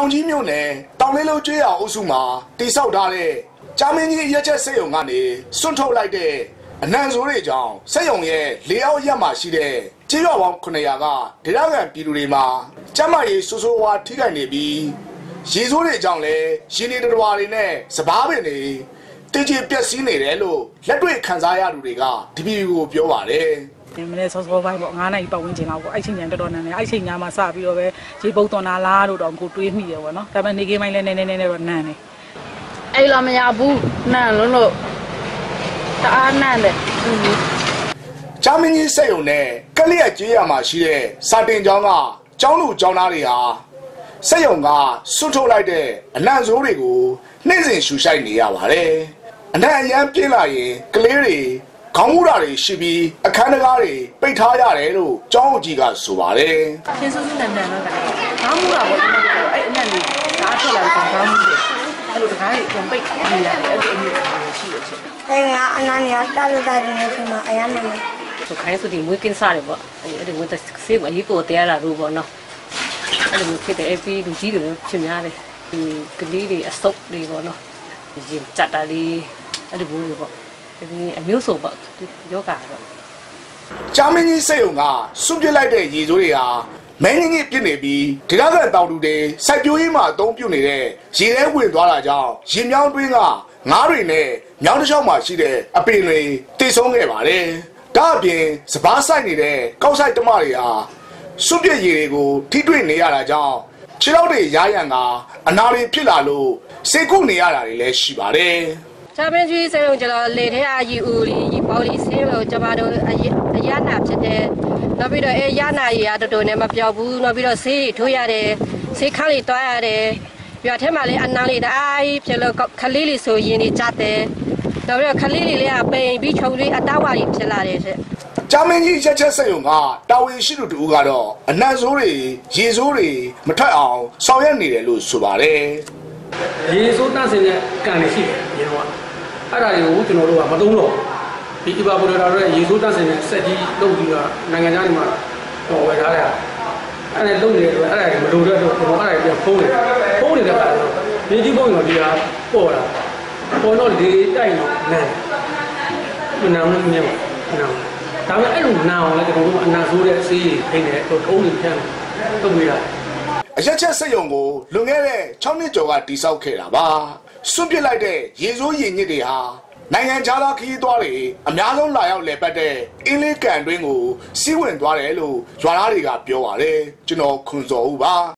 တောင်ကြီးမြို့နယ်တောင်လေးလုံးကျွေးအောင်အုပ်စုမှာတိဆောက်ထားတဲ့ကြာမင်းကြီးရက်ချက်စက်ရုံကနေစွန့်ထုတ်လိုက်တဲ့အနံဆိုးတွေကြောင့်စက်ရုံရဲ့လေအောက်ရက်မှာရှိတဲ့ကြေးရွာပေါင်း900ကဒေသခံပြည်သူတွေမှာကျန်းမာရေးဆိုးဆိုးဝါးထိခိုက်နေပြီးရေဆိုးတွေကြောင့်လည်းရှင်နေတော်တွေနဲ့စပားပင်တွေတင်းကျပ်ပျက်စီးနေတယ်လို့လက်တွေ့ခံစားရသူတွေကဒီဗီဒီယိုကိုပြောပါတယ်ဒီမနေ့စောစောပိုင်းပေါ့9 နာရီပတ်ဝန်းကျင်လောက်ပေါ့အဲ့ချိန်ညတော်တော်နန်းနေအဲ့ချိန်ညမှာစပြီးတော့ပဲရေပုတ်သွန်လာလားလို့တော့ကိုတွေးမိတယ်ပေါ့နော်ဒါပေမဲ့နေကင်းပိုင်းလည်းနည်းတော့နန်းနေအဲ့လာမရဘူးနန်းလို့တအားနန်းတယ်ဂျာမနီစက်ရုံနဲ့ကလျက်ကျေးရမှာရှိတဲ့စာတင်ကျောင်းကကျောင်းလူကျောင်းသားတွေဟာစက်ရုံကစွန့်ထုတ်လိုက်တဲ့အနံဆိုးတွေကိုနှိမ့်စင်ရှူရှိုက်နေရပါတယ်အနံအရန်ပြင်းလာရင်ကလေးတွေခေါင်းမူတာတွေရှိပြီးအခန်းတကားတွေပိတ်ထားရတယ်လို့ကျောင်းအကြီးကဆိုပါတယ်ရှင်းစူးစူးနန်းတော့ခေါင်းမူတာပေါ့အဲ့အနံလေးဓာတ်ထွက်လာတော့ခေါင်းမူတယ်အဲ့လိုတကားကြီးပြန်ပိတ်နေရတယ်အဲ့ဒီအမျိုးရှိတယ်ချင်းအဲ့ငါအနံရတာလို့တာနေဆိုမှအရန်နေဆိုခိုင်းဆိုဒီမွေးကင်းစားတယ်ပေါ့အဲ့ဒီမွေးတက်ဆေးအရေးပေါ်တရားလာလို့ပေါ့နော်အဲ့လိုဖြစ်တယ်အဲ့ဒီလူကြီးတွေဖြစ်များတယ်ဒီကလေးတွေအစုပ်တွေပေါ့နော်ရင်ကြတာလေးအဲ့ဒီဘူးတွေပေါ့ဒီအမျိုးစုံပေါ့ယောဂါပေါ့ဂျာမနီစက်ရုံကစွန့်ပစ်လိုက်တဲ့ရေဆိုးတွေဟာမင်းကြီးပြစ်နေပြီးဒေသခံတောင်သူတွေစိုက်ပျိုးရေးမှာအသုံးပြုနေတဲ့ရေထဲဝင်သွားတာကြောင့်ရေမြောင်းတွင်းကငါးတွေနဲ့မြောင်းတစ်ချောင်းမှာရှိတဲ့အပင်တွေတိတ်ဆုံးခဲ့ပါတယ်ဒါအပြင်စပားဆိုင်နေတဲ့ကောက်ဆိုင်တမတွေဟာစွန့်ပစ်ရေတွေကိုထိတွေ့နေရတာကြောင့်ခြေထောက်တွေရားရံကအနာတွေဖြစ်လာလို့စေကုနေရတာတွေလည်းရှိပါတယ်ဂျာမန်ကြီးစက်ရုံကျတော့လေထဲအကြီးဦးကြီးပေါလေးဆင်းလို့ကျမတို့အရနာဖြစ်တယ်နောက်ပြီးတော့ရနာရီကတော်တော်နဲ့မပြောက်ဘူးနောက်ပြီးတော့ဆေးတွေထိုးရတယ်ဆေးခါလေးတွားရတယ်ပြထဲမှာလည်းအနာလေးတအားကြီးဖြစ်လို့ခလေးလေးဆိုရင်နေကြတယ်နောက်ပြီးတော့ခလေးလေးလေးကပိန်ပြီးခြုံလေးအသားဝါကြီးဖြစ်လာတယ်တဲ့ဂျာမန်ကြီးရက်ချက်စက်ရုံကတာဝန်ရှိသူတို့ကတော့အနံဆိုးတွေရေဆိုးတွေမထွက်အောင်ဆောင်ရွက်နေတယ်လို့ဆိုပါတယ်ရေဆိုးတန့်စင်တဲ့ကန်တွေရှိတယ်ရေတော့အဲ့ဒါတွေကိုကျွန်တော်တို့ကမသုံးတော့ဒီအီဘာပိုရတာရဲ့ရေဆိုးတန့်စင်တဲ့စက်ကြီးလုပ်ပြီးတော့နိုင်ငံခြားတွေမှာတော့ဝယ်ထားတယ်အဲ့ဒါလုပ်နေတယ်ဆိုအဲ့ဒါမလိုတဲ့တော့ကျွန်တော်အဲ့ဒါပြန်ဖုံးနေတဲ့အခါတော့ဒီကြီးဖုံးတော့ဒီဟာပေါ်လာပေါ်တော့လေတိုက်တော့နန်းမနာမမြင်ပါနာဒါပေမဲ့အဲ့လိုနာအောင်လည်းကျွန်တော်တို့အနာဆိုးတဲ့အစေးတွေဖိနေတော့ထုံးနေဖြန်းလုပ်ပြီးတာအရက်ချက်စက်ရုံကိုလွန်ခဲ့တဲ့6နှစ်ကျော်ကတိစောက်ခဲ့တာပါစွန့်ပစ်လိုက်တဲ့ရေဆိုးရေညစ်တွေဟာနိုင်ငံခြားသားခရီးသွားတွေအများဆုံးလာရောက်လည်ပတ်တဲ့အင်းလေးကန်တွင်းကိုစီးဝင်သွားတယ်လို့ရွာသားတွေကပြောပါတယ်ကျွန်တော်ခွန်စော်ဦးပါ